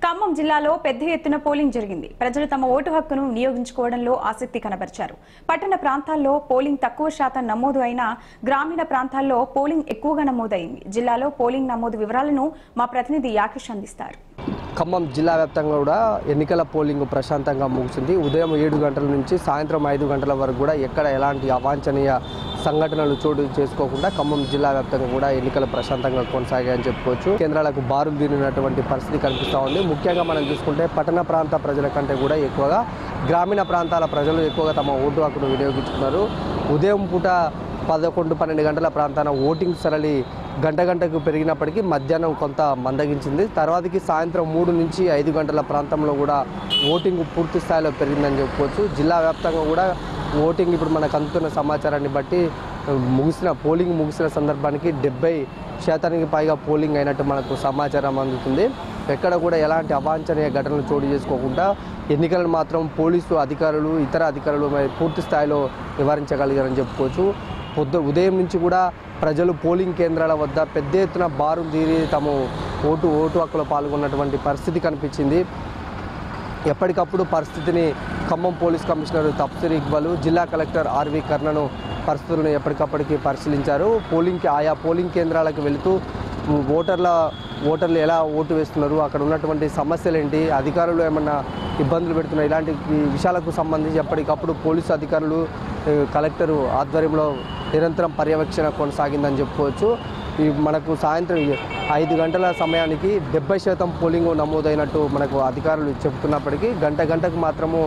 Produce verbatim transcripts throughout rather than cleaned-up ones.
ఖమ్మం జిల్లాలో పెద్ద ఎత్తున పోలింగ్ జరిగింది. ప్రజలు తమ ఓటు హక్కును వినియోగించుకోవడంలో ఆసక్తి కనబరిచారు. పట్టణ ప్రాంతాల్లో పోలింగ్ తక్కువ శాతం నమోదు అయినా గ్రామీణ ప్రాంతాల్లో పోలింగ్ ఎక్కువగా నమోదైంది. జిల్లాలో పోలింగ్ నమోదు వివరాలను మా ప్రతినిధి యాకేష్ అందిస్తారు. ఖమ్మం జిల్లా వ్యాప్తంగా కూడా ఎన్నికల పోలింగ్ ప్రశాంతంగా ముగిసింది. ఉదయం ఏడు గంటల నుంచి సాయంత్రం ఐదు గంటల వరకు కూడా ఎక్కడ ఎలాంటి అవాంఛనీయ సంఘటనలు చోటు చేసుకోకుండా ఖమ్మం జిల్లా వ్యాప్తంగా కూడా ఎన్నికలు ప్రశాంతంగా కొనసాగాయని చెప్పుకోవచ్చు. కేంద్రాలకు బారులు తీరినటువంటి పరిస్థితి కనిపిస్తూ ఉంది. ముఖ్యంగా మనం చూసుకుంటే పట్టణ ప్రాంత ప్రజల కంటే కూడా ఎక్కువగా గ్రామీణ ప్రాంతాల ప్రజలు ఎక్కువగా తమ ఓటు హక్కును వినియోగించుకున్నారు. ఉదయం పూట పదకొండు పన్నెండు గంటల ప్రాంతాన ఓటింగ్ సరళి గంట గంటకు పెరిగినప్పటికీ మధ్యాహ్నం కొంత మందగించింది. తర్వాతకి సాయంత్రం మూడు నుంచి ఐదు గంటల ప్రాంతంలో కూడా ఓటింగ్ పూర్తి స్థాయిలో పెరిగిందని చెప్పుకోవచ్చు. జిల్లా వ్యాప్తంగా కూడా ఓటింగ్ ఇప్పుడు మనకు అందుతున్న సమాచారాన్ని బట్టి ముగిసిన పోలింగ్ ముగిసిన సందర్భానికి డెబ్బై శాతానికి పైగా పోలింగ్ అయినట్టు మనకు సమాచారం అందుతుంది. ఎక్కడ కూడా ఎలాంటి అవాంఛనీయ ఘటనలు చోటు చేసుకోకుండా ఎన్నికలను మాత్రం పోలీసు అధికారులు ఇతర అధికారులు పూర్తి స్థాయిలో నివారించగలిగారని చెప్పుకోవచ్చు. పొద్దు ఉదయం నుంచి కూడా ప్రజలు పోలింగ్ కేంద్రాల వద్ద పెద్ద ఎత్తున బారు తీరి తమ ఓటు ఓటు హక్కులో పాల్గొన్నటువంటి పరిస్థితి కనిపించింది. ఎప్పటికప్పుడు పరిస్థితిని ఖమ్మం పోలీస్ కమిషనర్ తప్సిర్ ఇక్బాల్, జిల్లా కలెక్టర్ ఆర్వి కర్ణను పరిస్థితులను ఎప్పటికప్పటికి పరిశీలించారు. పోలింగ్కి ఆయా పోలింగ్ కేంద్రాలకు వెళుతూ ఓటర్ల ఓటర్లు ఎలా ఓటు వేస్తున్నారు, అక్కడ ఉన్నటువంటి సమస్యలు ఏంటి, అధికారులు ఏమన్నా ఇబ్బందులు పెడుతున్నారు, ఇలాంటి విషయాలకు సంబంధించి ఎప్పటికప్పుడు పోలీసు అధికారులు కలెక్టరు ఆధ్వర్యంలో నిరంతరం పర్యవేక్షణ కొనసాగిందని చెప్పుకోవచ్చు. ఈ మనకు సాయంత్రం ఐదు గంటల సమయానికి డెబ్బై శాతం పోలింగ్ నమోదైనట్టు మనకు అధికారులు చెబుతున్నప్పటికీ గంట గంటకు మాత్రము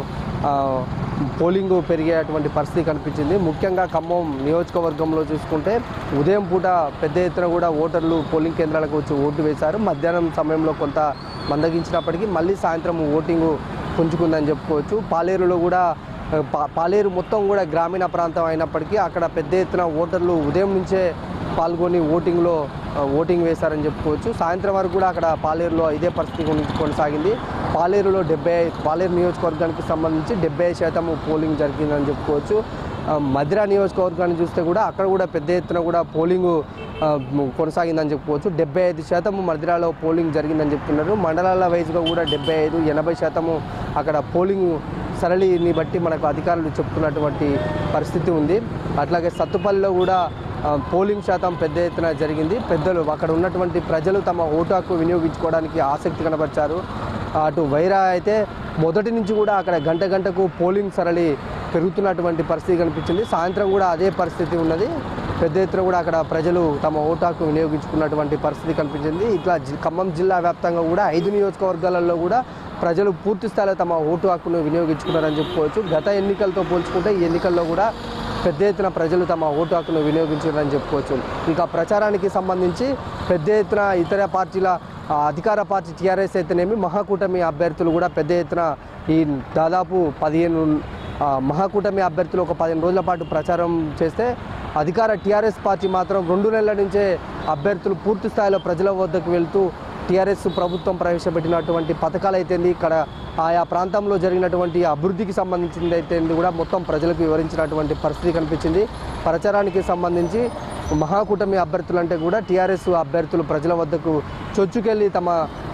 పోలింగ్ పెరిగేటువంటి పరిస్థితి కనిపించింది. ముఖ్యంగా ఖమ్మం నియోజకవర్గంలో చూసుకుంటే ఉదయం పూట పెద్ద ఎత్తున కూడా ఓటర్లు పోలింగ్ కేంద్రాలకు వచ్చి ఓటు వేశారు. మధ్యాహ్నం సమయంలో కొంత మందగించినప్పటికీ మళ్ళీ సాయంత్రం ఓటింగ్ పుంజుకుందని చెప్పుకోవచ్చు. పాలేరులో కూడా పాలేరు మొత్తం కూడా గ్రామీణ ప్రాంతం అయినప్పటికీ అక్కడ పెద్ద ఎత్తున ఓటర్లు ఉదయం నుంచే పాల్గొని ఓటింగ్లో ఓటింగ్ వేశారని చెప్పుకోవచ్చు. సాయంత్రం వరకు కూడా అక్కడ పాలేరులో ఇదే పరిస్థితి కొనసాగింది. పాలేరులో డెబ్బై పాలేరు నియోజకవర్గానికి సంబంధించి డెబ్బై శాతం పోలింగ్ జరిగిందని చెప్పుకోవచ్చు. మధిరా నియోజకవర్గాన్ని చూస్తే కూడా అక్కడ కూడా పెద్ద ఎత్తున కూడా పోలింగ్ కొనసాగిందని చెప్పుకోవచ్చు. డెబ్బై ఐదు శాతం మధిరాలో పోలింగ్ జరిగిందని చెప్తున్నారు. మండలాల వైజ్గా కూడా డెబ్బై ఐదు ఎనభై శాతము అక్కడ పోలింగ్ సరళిని బట్టి మనకు అధికారులు చెప్తున్నటువంటి పరిస్థితి ఉంది. అట్లాగే సత్తుపల్లిలో కూడా పోలింగ్ శాతం పెద్ద ఎత్తున జరిగింది. పెద్దలు అక్కడ ఉన్నటువంటి ప్రజలు తమ ఓటు హక్కు వినియోగించుకోవడానికి ఆసక్తి కనబరిచారు. అటు వైరా అయితే మొదటి నుంచి కూడా అక్కడ గంట గంటకు పోలింగ్ సరళి పెరుగుతున్నటువంటి పరిస్థితి కనిపించింది. సాయంత్రం కూడా అదే పరిస్థితి ఉన్నది. పెద్ద ఎత్తున కూడా అక్కడ ప్రజలు తమ ఓటు హక్కు వినియోగించుకున్నటువంటి పరిస్థితి కనిపించింది. ఇట్లా ఖమ్మం జిల్లా వ్యాప్తంగా కూడా ఐదు నియోజకవర్గాలలో కూడా ప్రజలు పూర్తి స్థాయిలో తమ ఓటు హక్కును వినియోగించుకున్నారని చెప్పుకోవచ్చు. గత ఎన్నికలతో పోల్చుకుంటే ఈ ఎన్నికల్లో కూడా పెద్ద ఎత్తున ప్రజలు తమ ఓటు హక్కును వినియోగించారని చెప్పుకోవచ్చు. ఇక ప్రచారానికి సంబంధించి పెద్ద ఎత్తున ఇతర పార్టీల అధికార పార్టీ టీఆర్ఎస్ అయితేనేమి మహాకూటమి అభ్యర్థులు కూడా పెద్ద ఎత్తున ఈ దాదాపు పదిహేను మహాకూటమి అభ్యర్థులు ఒక పదిహేను రోజుల పాటు ప్రచారం చేస్తే అధికార టీఆర్ఎస్ పార్టీ మాత్రం రెండు నెలల నుంచే అభ్యర్థులు పూర్తి స్థాయిలో ప్రజల వద్దకు వెళ్తూ టీఆర్ఎస్ ప్రభుత్వం ప్రవేశపెట్టినటువంటి పథకాలు అయితేంది, ఇక్కడ ఆయా ప్రాంతంలో జరిగినటువంటి అభివృద్ధికి సంబంధించింది అయితేంది కూడా మొత్తం ప్రజలకు వివరించినటువంటి పరిస్థితి కనిపించింది. ప్రచారానికి సంబంధించి మహాకూటమి అభ్యర్థులు అంటే కూడా టీఆర్ఎస్ అభ్యర్థులు ప్రజల వద్దకు చొచ్చుకెళ్ళి తమ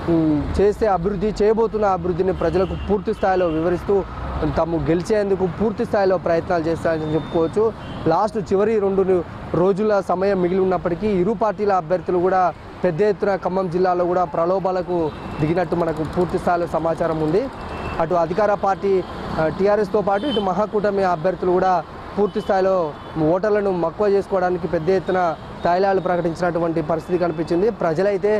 చేసే అభివృద్ధి చేయబోతున్న అభివృద్ధిని ప్రజలకు పూర్తి స్థాయిలో వివరిస్తూ తాము గెలిచేందుకు పూర్తి స్థాయిలో ప్రయత్నాలు చేస్తారని చెప్పుకోవచ్చు. లాస్ట్ చివరి రెండు రోజుల సమయం మిగిలి ఉన్నప్పటికీ ఇరు పార్టీల అభ్యర్థులు కూడా పెద్ద ఎత్తున ఖమ్మం జిల్లాలో కూడా ప్రలోభాలకు దిగినట్టు మనకు పూర్తి స్థాయిలో సమాచారం ఉంది. అటు అధికార పార్టీ టీఆర్ఎస్తో పాటు ఇటు మహాకూటమి అభ్యర్థులు కూడా పూర్తి స్థాయిలో ఓటర్లను మక్కువ చేసుకోవడానికి పెద్ద ఎత్తున తాయిలాలు ప్రకటించినటువంటి పరిస్థితి కనిపించింది. ప్రజలైతే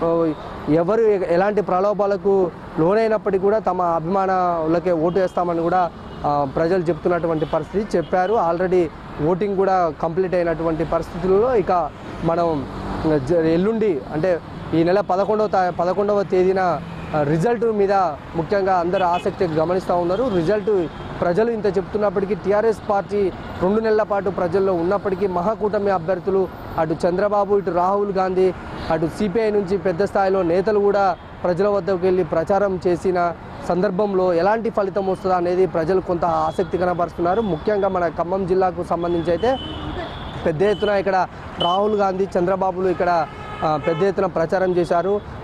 ఎవరు ఎలాంటి ప్రలోభాలకు లోనైనప్పటికీ కూడా తమ అభిమానులకే ఓటు వేస్తామని కూడా ప్రజలు చెప్తున్నటువంటి పరిస్థితి చెప్పారు. ఆల్రెడీ ఓటింగ్ కూడా కంప్లీట్ అయినటువంటి పరిస్థితుల్లో ఇక మనం ఎల్లుండి అంటే ఈ నెల పదకొండవ తా పదకొండవ తేదీన రిజల్ట్ మీద ముఖ్యంగా అందరూ ఆసక్తి గమనిస్తూ ఉన్నారు. రిజల్ట్ ప్రజలు ఇంత చెప్తున్నప్పటికీ టీఆర్ఎస్ పార్టీ రెండు నెలల పాటు ప్రజల్లో ఉన్నప్పటికీ మహాకూటమి అభ్యర్థులు అటు చంద్రబాబు ఇటు రాహుల్ గాంధీ అటు సిపిఐ నుంచి పెద్ద స్థాయిలో నేతలు కూడా ప్రజల వద్దకు వెళ్ళి ప్రచారం చేసిన సందర్భంలో ఎలాంటి ఫలితం వస్తుందా అనేది ప్రజలు కొంత ఆసక్తి కనబరుస్తున్నారు. ముఖ్యంగా మన ఖమ్మం జిల్లాకు సంబంధించి అయితే పెద్ద ఎత్తున ఇక్కడ రాహుల్ గాంధీ చంద్రబాబులు ఇక్కడ పెద్ద ఎత్తున ప్రచారం చేశారు.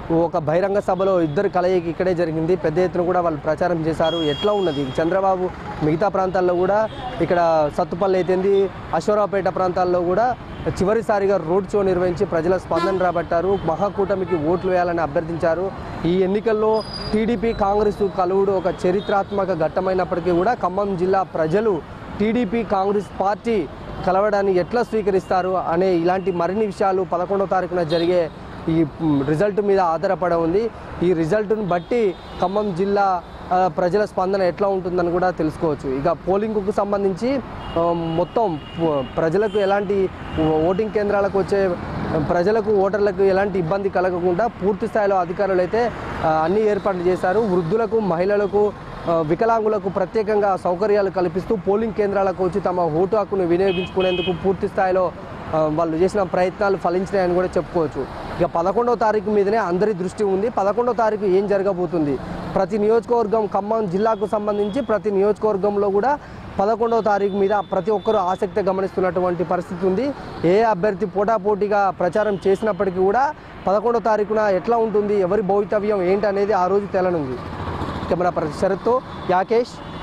ఒక బహిరంగ సభలో ఇద్దరు కలయిక ఇక్కడే జరిగింది. పెద్ద ఎత్తున కూడా వాళ్ళు ప్రచారం చేశారు. ఎట్లా ఉన్నది చంద్రబాబు మిగతా ప్రాంతాల్లో కూడా ఇక్కడ సత్తుపల్లి అయితేంది, అశ్వరావుపేట ప్రాంతాల్లో కూడా చివరిసారిగా రోడ్ షో నిర్వహించి ప్రజల స్పందన రాబట్టారు. మహాకూటమికి ఓట్లు వేయాలని అభ్యర్థించారు. ఈ ఎన్నికల్లో టీడీపీ కాంగ్రెస్ కలువుడు ఒక చరిత్రాత్మక ఘట్టమైనప్పటికీ కూడా ఖమ్మం జిల్లా ప్రజలు టీడీపీ కాంగ్రెస్ పార్టీ కలవడాన్ని ఎట్లా స్వీకరిస్తారు అనే ఇలాంటి మరిన్ని విషయాలు పదకొండవ తారీఖున జరిగే ఈ రిజల్ట్ మీద ఆధారపడి ఉంది. ఈ రిజల్ట్ను బట్టి ఖమ్మం జిల్లా ప్రజల స్పందన ఎట్లా ఉంటుందని కూడా తెలుసుకోవచ్చు. ఇక పోలింగ్కు సంబంధించి మొత్తం ప్రజలకు ఎలాంటి ఓటింగ్ కేంద్రాలకు వచ్చే ప్రజలకు ఓటర్లకు ఎలాంటి ఇబ్బంది కలగకుండా పూర్తి స్థాయిలో అధికారులు అయితే అన్ని ఏర్పాట్లు చేశారు. వృద్ధులకు, మహిళలకు, వికలాంగులకు ప్రత్యేకంగా సౌకర్యాలు కల్పిస్తూ పోలింగ్ కేంద్రాలకు వచ్చి తమ ఓటు హక్కును వినియోగించుకునేందుకు పూర్తి స్థాయిలో వాళ్ళు చేసిన ప్రయత్నాలు ఫలించినాయని కూడా చెప్పుకోవచ్చు. ఇక పదకొండవ తారీఖు మీదనే అందరి దృష్టి ఉంది. పదకొండవ తారీఖు ఏం జరగబోతుంది, ప్రతి నియోజకవర్గం ఖమ్మం జిల్లాకు సంబంధించి ప్రతి నియోజకవర్గంలో కూడా పదకొండవ తారీఖు మీద ప్రతి ఒక్కరూ ఆసక్తి గమనిస్తున్నటువంటి పరిస్థితి ఉంది. ఏ అభ్యర్థి పోటాపోటీగా ప్రచారం చేసినప్పటికీ కూడా పదకొండవ తారీఖున ఎట్లా ఉంటుంది, ఎవరి భవితవ్యం ఏంటి అనేది ఆ రోజు తేలనుంది. Camera person శరత్తో Yakesh,